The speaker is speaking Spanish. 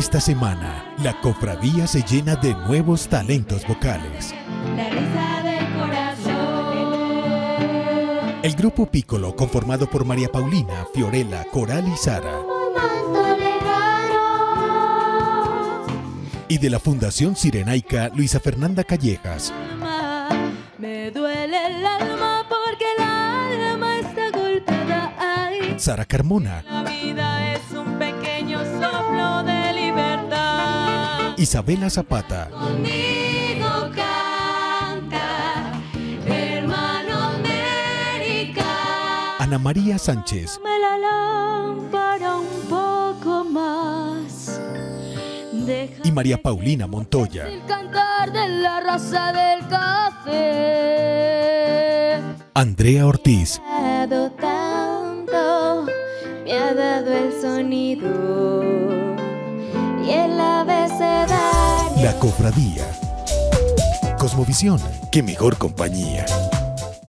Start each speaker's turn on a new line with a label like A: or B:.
A: Esta semana, la cofradía se llena de nuevos talentos vocales.
B: La risa del corazón.
A: El grupo Piccolo, conformado por María Paulina, Fiorella, Coral y Sara. Y de la Fundación Sirenaica, Luisa Fernanda Callejas.
B: Me duele el alma porque el alma está golpeada. Ay,
A: Sara Carmona.
B: la vida es un pequeño soplo de libertad.
A: Isabela Zapata.
B: Conmigo canta, hermano América.
A: Ana María Sánchez.
B: Dame la lámpara un poco más.
A: Y María Paulina Montoya.
B: El cantar de la raza del café.
A: Andrea Ortiz.
B: Me ha dado tanto, me ha dado el sonido y el abecedario.
A: La cofradía. Cosmovisión, qué mejor compañía.